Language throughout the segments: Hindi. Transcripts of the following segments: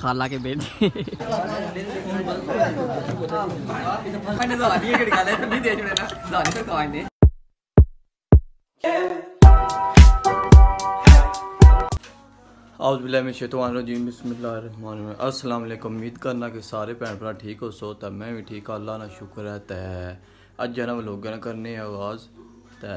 खाला के बेटे औज़ुबिल्लाहिमिनश्शैतानिर्रजीम बिस्मिल्लाहिर्रहमानिर्रहीम। अस्सलाम वालेकुम। उम्मीद करना कि सारे भैन भरा ठीक हो सो तो मैं भी ठीक। अल्लाह ना शुक्र है। तो अज जन्म लोगों करने आगाज़। तो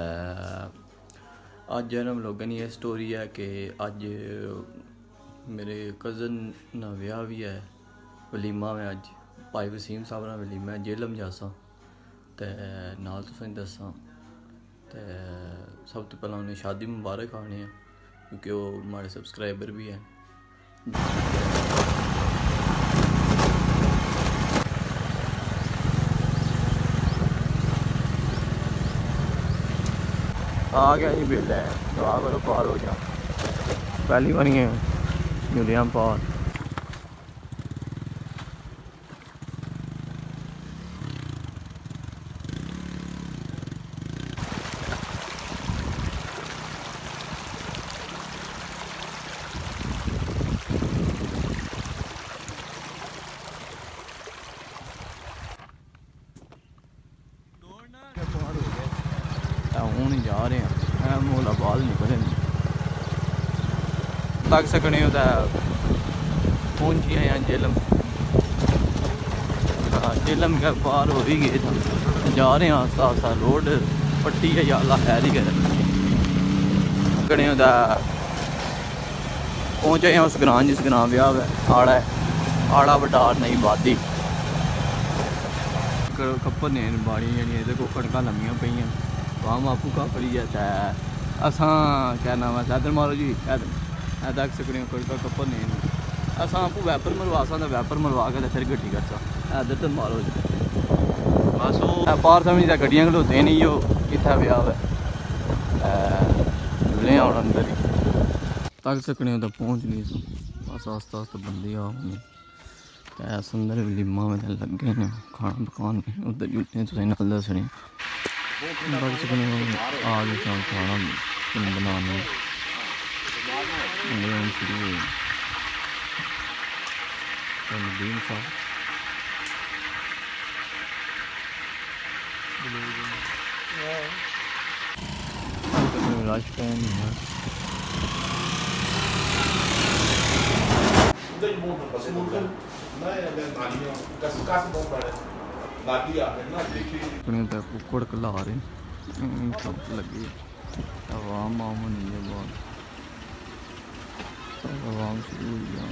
अज जन्म लोगों की यह स्टोरी है कि अज मेरे कज़न ना ब्याह भी है, वलीमा में अज भाई वसीम साहब ना वलीमा है जेलम जासा। तो नाल तुसें दसां तो सब तो पहला उन्हें शादी मुबारक आने हैं क्योंकि वो हमारे सब्सक्राइबर भी हैं। आ गया जी बिल है तो आ करो पार हो जा पहली बनी है जुलिया पार। हूँ जा रहे हैं मोलाबाद निकले लग सकने होता पहुंची हैं यहाँ जेलम। जेलम का पार हो ही गए जा रहे हैं आस्ता आस्ता रोड पट्टी है या अल्लाह खैर ही करे सकने होता पहुँचे हैं उस ग्रां जिस ग्रां ब्याह है आड़ा है आड़ा बटार नहीं बादी कप्पर ने बाड़ी जी को कड़क लम्बियां पई वाह मापू का पड़ी जाता है असा क्या नाम है सैदर मारो जी तक सकने कड़का कप्पर ने असा आपू वैपर मरवा सा वैपर मरवा के फिर गड्डी करता इधर तो मारो जी बस वो पार समझ गड्डियां खलोते नहीं जो इतना ब्याह है आना अंदर ही तक सकने तो पहुँच नहीं सो बस आस्ता आस्ता बंदे आ अंदर वलीमा में लगे ने खाना पकान उधर जुटे तुसें नल दसने तक सकने आ गए खाना बनाने शुरू हुई नदीम साहब रश पैन कुकड़ कला रहे लगी आवाम आम नहीं है बहुत सब आवाम शुरू हुई है।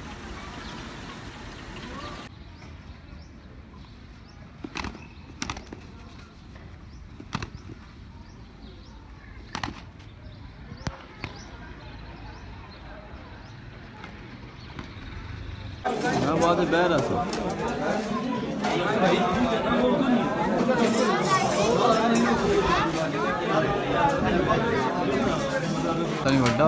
मैं बाद बह रहा था तनी वड्डा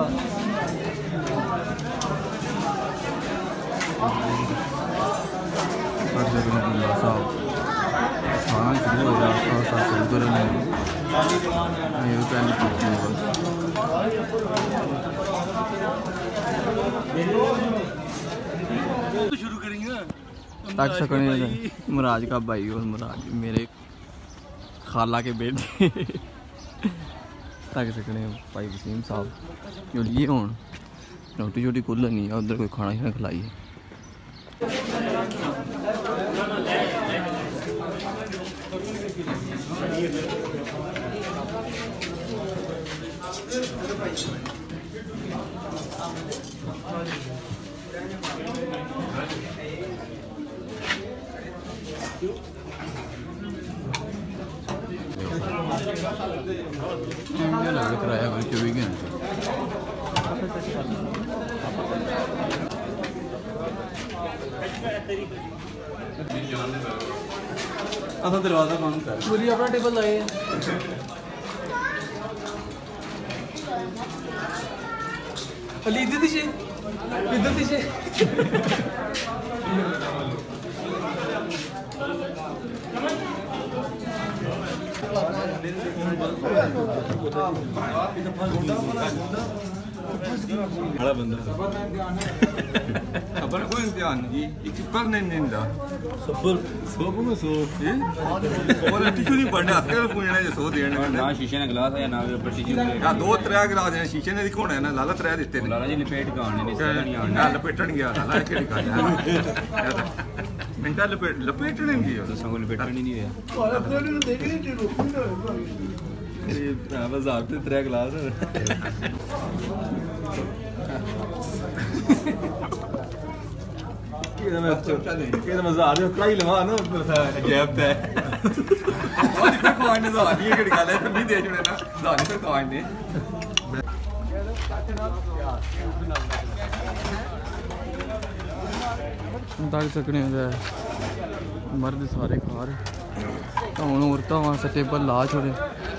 खाना शुरू हो गया शुरू करें शुरू करेंगे तक सकने महाराज का भाई और महाराज मेरे खाला के बेटे तक सकने भाई वसीम साहब जो लिए हूँ रोटी शोटी खुल नहीं है उधर कोई खाना शाना खिलाइए। कराया 24 घंटे दरवाजा बंद कर पूरी अपना टेबल लाए अली इधर दीजिए बड़ा बंदा बड़ा कोई इम्तिहान जी एक पर नहीं दा सबर सबर में सो और टिकू नहीं पढ़ने आके पूछना जो सो देने ना शीशे ने गिलास है या ना ऊपर शीशे या दो त्रै गिलास ने शीशे ने दिखाने है ना लाला त्रै देते ने लाला जी लपेट के आने ने इसका नहीं आने लपेटन गया लाला केड़ी गल मिंटा लपेटने की संग लपेटन ही नहीं है ये बाजार से त्रै गिलास ये मजा आ रहा है लवा ना जैब ते और कोई कॉइन नहीं आ रही है केड़ी गल है नहीं दे छड़े ना जाने कोई कॉइन नहीं तक सकने मर्द सारे खा रहे हूँ औरतां वास्ते टेबल ला छोड़े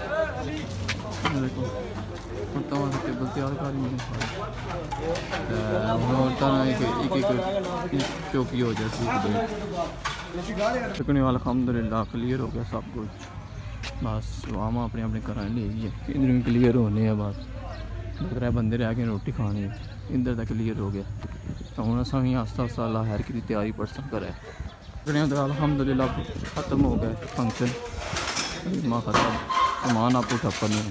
देखो औरतां वास्ते टेबल तैयार कर रही औरतां एक चौकी हो जाती है सकने वाला अल्हम्दुलिल्लाह क्लियर हो गया सब कुछ बस वामा अपने अपने घर ले गए इधर भी क्लियर होने हैं बस दो त्रै बंदे रह गए रोटी खानी है इधर तक क्लियर हो गया तो हूँ अस भी आस्ता आस्ता अल्लाह खैर की तैयारी परसों करे अल्हम्दुलिल्लाह ख़त्म हो गए फंक्शन माँ ख़त्म सामान आपको ठप्पा नहीं है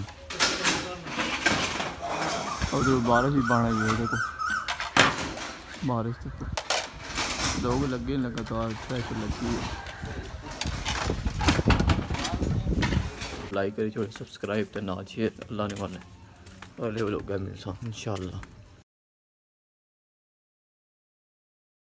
और जो बारिश भी बन रही है देखो बारिश तो लोग लगे लगातार प्रेशर लगी है लाइक करिए छोड़े सब्सक्राइब तो ना शेयर अल्लाह ने वाले अगले लोग मिलता इंशाअल्लाह।